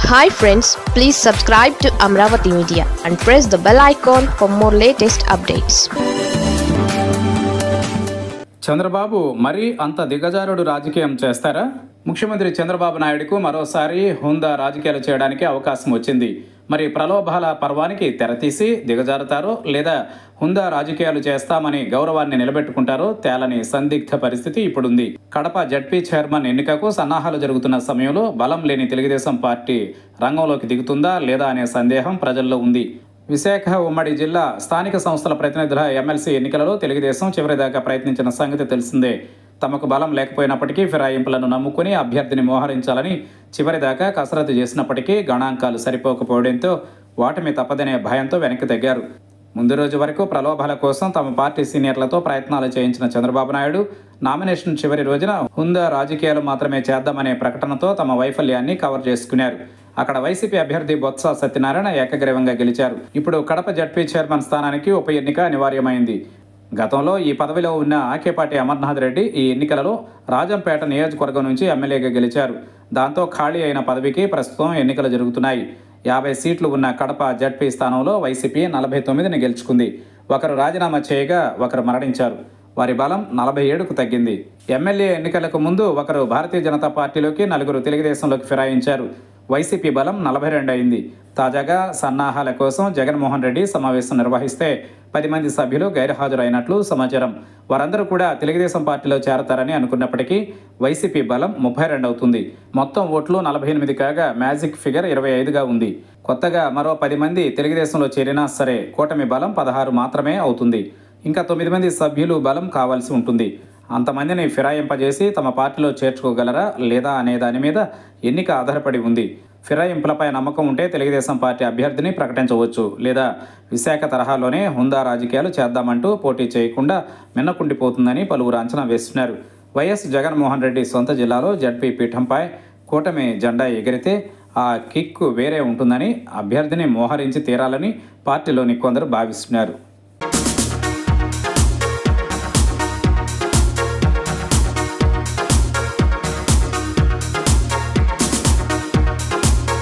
Hi friends, please subscribe to Amravati Media and press the bell icon for more latest updates. Chandrababu మరీ అంత దిగజారుడు రాజకీయం చేస్తారా? ముఖ్యమంత్రి చంద్రబాబు నాయుడుకు మరోసారి హుందా రాజకీయాలు చేయడానికి అవకాశం వచ్చింది. మరి ప్రలోభాల పర్వానికి తెరతీసి దిగజారుతారో లేదా హుందా రాజకీయాలు చేస్తామని గౌరవాన్ని నిలబెట్టుకుంటారో తేలని సందిగ్ధ పరిస్థితి ఇప్పుడుంది. కడప జడ్పీ చైర్మన్ ఎన్నికకు సన్నాహాలు జరుగుతున్న సమయంలో బలం లేని తెలుగుదేశం పార్టీ రంగంలోకి దిగుతుందా లేదా అనే సందేహం ప్రజల్లో ఉంది. విశాఖ ఉమ్మడి జిల్లా స్థానిక సంస్థల ప్రతినిధుల ఎమ్మెల్సీ ఎన్నికలలో తెలుగుదేశం చివరిదాకా ప్రయత్నించిన సంగతి తెలిసిందే. తమకు బలం లేకపోయినప్పటికీ ఫిరాయింపులను నమ్ముకుని అభ్యర్థిని మోహరించాలని చివరిదాకా కసరత్తు చేసినప్పటికీ గణాంకాలు సరిపోకపోవడంతో ఓటమి తప్పదనే భయంతో వెనక్కి తగ్గారు. ముందు రోజు వరకు ప్రలోభాల కోసం తమ పార్టీ సీనియర్లతో ప్రయత్నాలు చేయించిన చంద్రబాబు నాయుడు నామినేషన్ చివరి రోజున హుందా రాజకీయాలు మాత్రమే చేద్దామనే ప్రకటనతో తమ వైఫల్యాన్ని కవర్ చేసుకున్నారు. అక్కడ వైసీపీ అభ్యర్థి బొత్స సత్యనారాయణ ఏకగ్రీవంగా గెలిచారు. ఇప్పుడు కడప జడ్పీ చైర్మన్ స్థానానికి ఉప ఎన్నిక అనివార్యమైంది. గతంలో ఈ పదవిలో ఉన్న ఆకేపాటి అమర్నాథ్ రెడ్డి ఈ ఎన్నికలలో రాజంపేట నియోజకవర్గం నుంచి ఎమ్మెల్యేగా గెలిచారు. దాంతో ఖాళీ అయిన పదవికి ప్రస్తుతం ఎన్నికలు జరుగుతున్నాయి. 50 సీట్లు ఉన్న కడప జడ్పీ స్థానంలో వైసీపీ 49ని గెలుచుకుంది. ఒకరు రాజీనామా చేయగా ఒకరు మరణించారు. వారి బలం 47కు తగ్గింది. ఎమ్మెల్యే ఎన్నికలకు ముందు ఒకరు భారతీయ జనతా పార్టీలోకి, 4 తెలుగుదేశంలోకి ఫిరాయించారు. వైసీపీ బలం 42 అయింది. తాజాగా సన్నాహాల కోసం జగన్మోహన్ రెడ్డి సమావేశం నిర్వహిస్తే 10 మంది సభ్యులు గైర్హాజరైనట్లు సమాచారం. వారందరూ కూడా తెలుగుదేశం పార్టీలో చేరతారని అనుకున్నప్పటికీ వైసీపీ బలం 32 అవుతుంది. మొత్తం ఓట్లు 48 కాగా మ్యాజిక్ ఫిగర్ 25గా ఉంది. కొత్తగా మరో 10 మంది తెలుగుదేశంలో చేరినా సరే కూటమి బలం 16 మాత్రమే అవుతుంది. ఇంకా 9 మంది సభ్యులు బలం కావాల్సి ఉంటుంది. అంతమందిని ఫిరాయింపజేసి తమ పార్టీలో చేర్చుకోగలరా లేదా అనే దాని మీద ఎన్నిక ఆధారపడి ఉంది. ఫిరాయింపులపై నమ్మకం ఉంటే తెలుగుదేశం పార్టీ అభ్యర్థిని ప్రకటించవచ్చు, లేదా విశాఖ తరహాలోనే హుందా రాజకీయాలు చేద్దామంటూ పోటీ చేయకుండా మిన్నకుండిపోతుందని పలువురు అంచనా వేస్తున్నారు. వైఎస్ జగన్మోహన్ రెడ్డి సొంత జిల్లాలో జడ్పీ పీఠంపై కూటమి జెండా ఎగిరితే ఆ కిక్కు వేరే ఉంటుందని, అభ్యర్థిని మోహరించి తీరాలని పార్టీలోని కొందరు భావిస్తున్నారు.